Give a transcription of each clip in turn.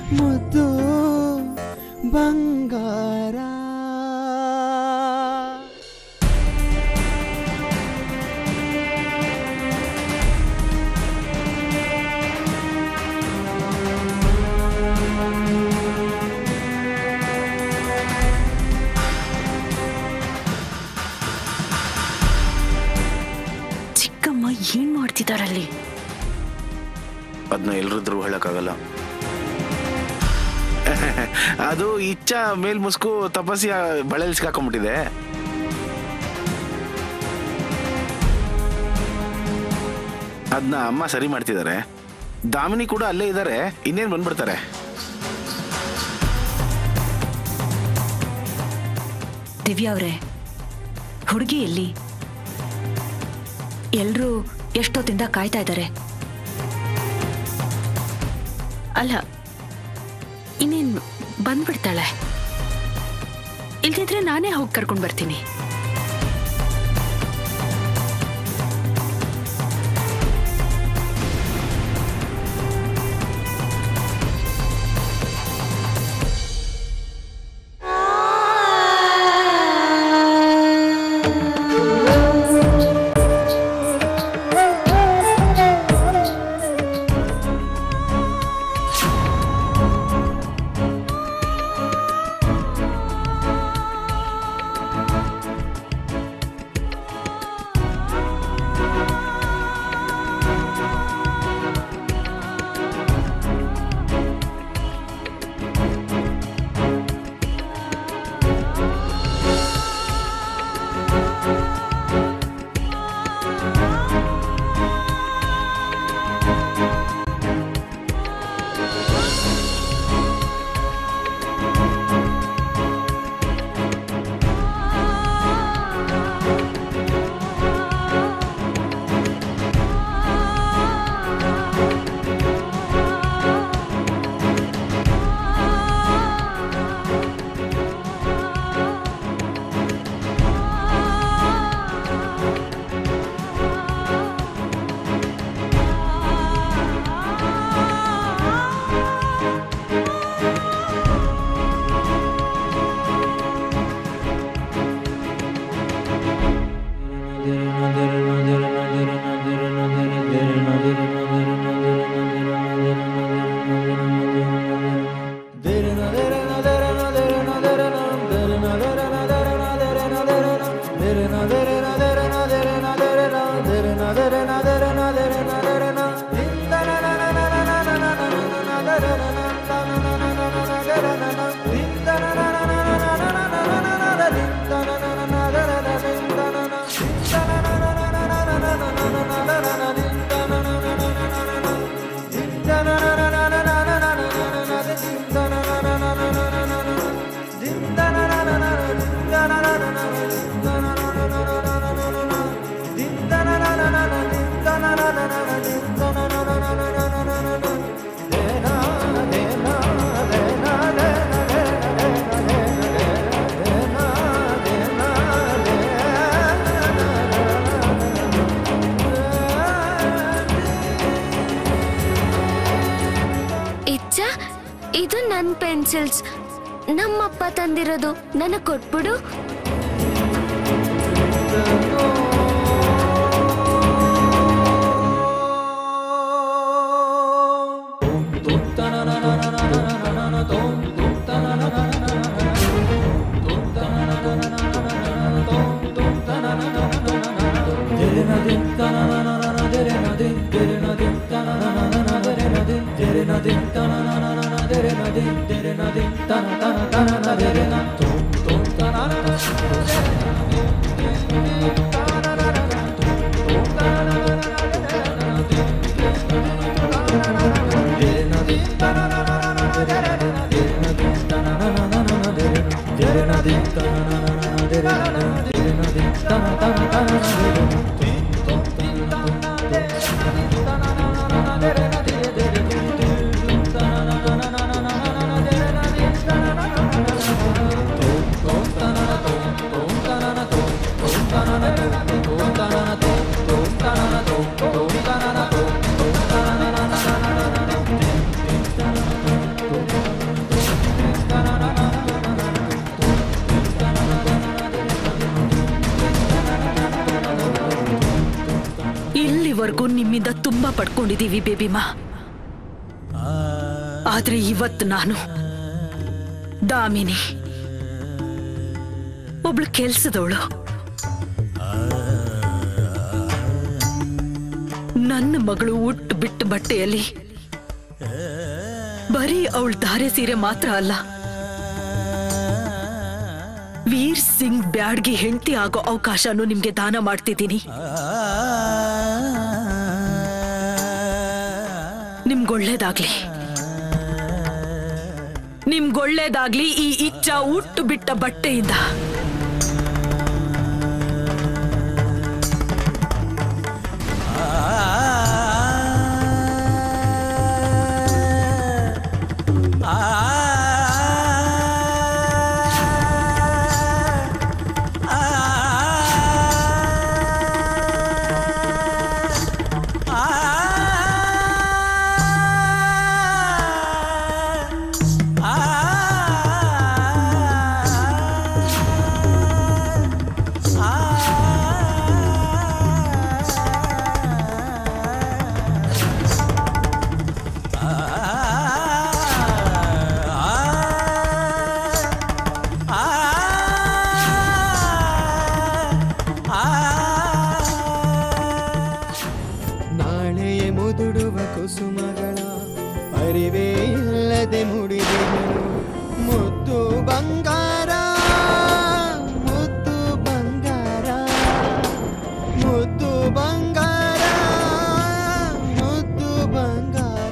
ಮುದ್ದು ಬಂಗಾರ. ಚಿಕ್ಕಮ್ಮ ಏನ್ ಮಾಡ್ತಿದಾರಲ್ಲಿ? ಅದನ್ನ ಎಲ್ರಿದ್ರು ಹೇಳಕ್ಕಾಗಲ್ಲ. ಅದು ಇಚ್ಛ ಮೇಲ್ ಮುಸ್ಕು ತಪಸ್ಸಿಯ ಬಳೆಯಲ್ಲಿ ಸಿಕ್ಕಾಕೊಂಡ್ಬಿಟ್ಟಿದೆ. ಅದನ್ನ ಅಮ್ಮ ಸರಿ ಮಾಡ್ತಿದ್ದಾರೆ. ದಾಮಿನಿ ಕೂಡ ಅಲ್ಲೇ ಇದ್ದಾರೆ, ಇನ್ನೇನ್ ಬಂದ್ಬಿಡ್ತಾರೆ. ದಿವ್ಯಾ ಅವ್ರೆ, ಹುಡುಗಿ ಎಲ್ಲಿ? ಎಲ್ರೂ ಎಷ್ಟೊತ್ತಿಂದ ಕಾಯ್ತಾ ಇದ್ದಾರೆ. ಅಲ್ಲ, ಇನ್ನೇನ್ ಬಂದ್ಬಿಡ್ತಾಳೆ. ಇಲ್ದಿದ್ರೆ ನಾನೇ ಹೋಗಿ ಕರ್ಕೊಂಡ್ ಬರ್ತೀನಿ. ಇದು ನನ್ನ ಪೆನ್ಸಿಲ್ಸ್, ನಮ್ಮಪ್ಪ ತಂದಿರೋದು. ನನಗೆ ಕೊಟ್ಬಿಡು. Da ತುಂಬಾ ಪಡ್ಕೊಂಡಿದೀವಿ ಬೇಬಿಮಾ. ಆದ್ರೆ ಇವತ್ತು ನಾನು ದಾಮಿನಿ ಒಬ್ಳು ಕೆಲ್ಸದವಳು. ನನ್ನ ಮಗಳು ಉಟ್ಟು ಬಿಟ್ಟು ಬಟ್ಟೆಯಲ್ಲಿ ಬರೀ ಅವಳ ಧಾರೆ ಸೀರೆ ಮಾತ್ರ ಅಲ್ಲ, ವೀರ್ ಸಿಂಗ್ ಬ್ಯಾಡ್ಗೆ ಹೆಂಡತಿ ಆಗೋ ಅವಕಾಶನೂ ನಿಮ್ಗೆ ದಾನ ಮಾಡ್ತಿದ್ದೀನಿ. ನಿಮ್ಗೊಳ್ಳೇದಾಗ್ಲಿ, ನಿಮ್ಗೊಳ್ಳೇದಾಗ್ಲಿ ಈ ಇಚ್ಛ ಉಟ್ಟು ಬಿಟ್ಟ ಬಟ್ಟೆಯಿಂದ. ಕುಸುಮಗಳ ಅರಿವೇ ಇಲ್ಲದೆ ಮುಡಿದೆನು ಮುದ್ದು ಬಂಗಾರ, ಮುದ್ದು ಬಂಗಾರ, ಮುದ್ದು ಬಂಗಾರ, ಮುದ್ದು ಬಂಗಾರ.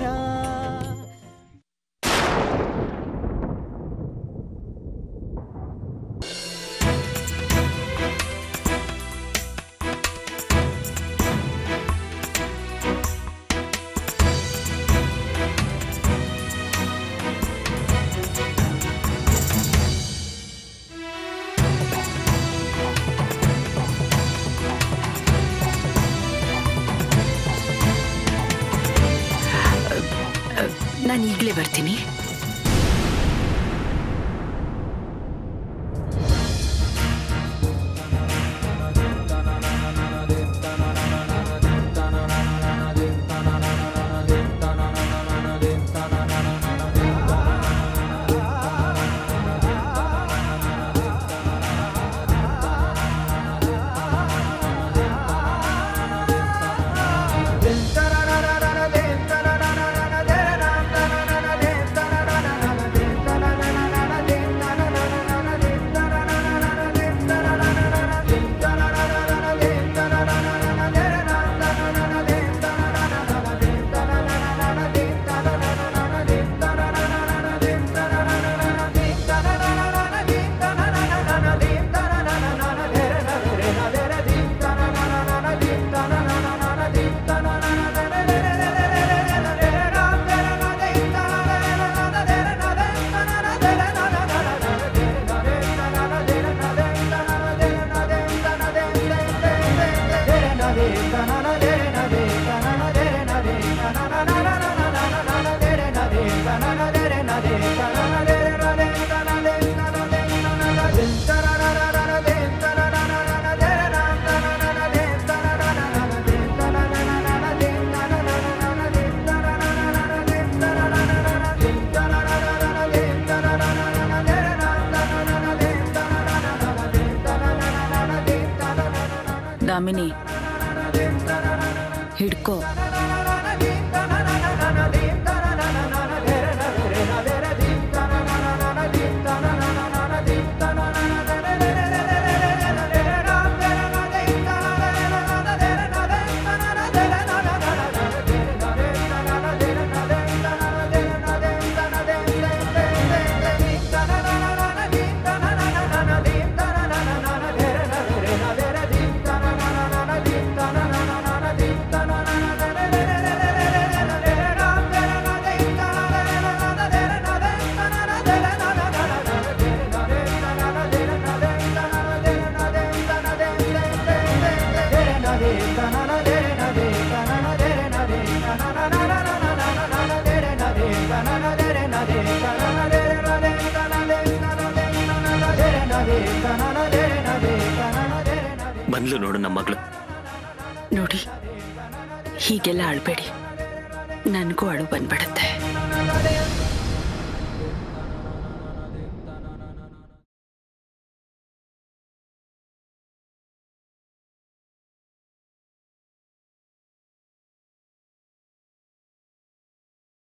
ನಾನು ಈಗಲೇ ಬರ್ತೀನಿ. ದಾಮಿನಿ, ಹಿಡ್ಕೋ. ಬಂದ್ಲು ನೋಡು ನಮ್ಮ ಮಗಳು. ನೋಡಿ, ಹೀಗೆಲ್ಲ ಅಳ್ಬೇಡಿ, ನನಗೂ ಅಳು ಬಂದ್ಬಿಡುತ್ತೆ.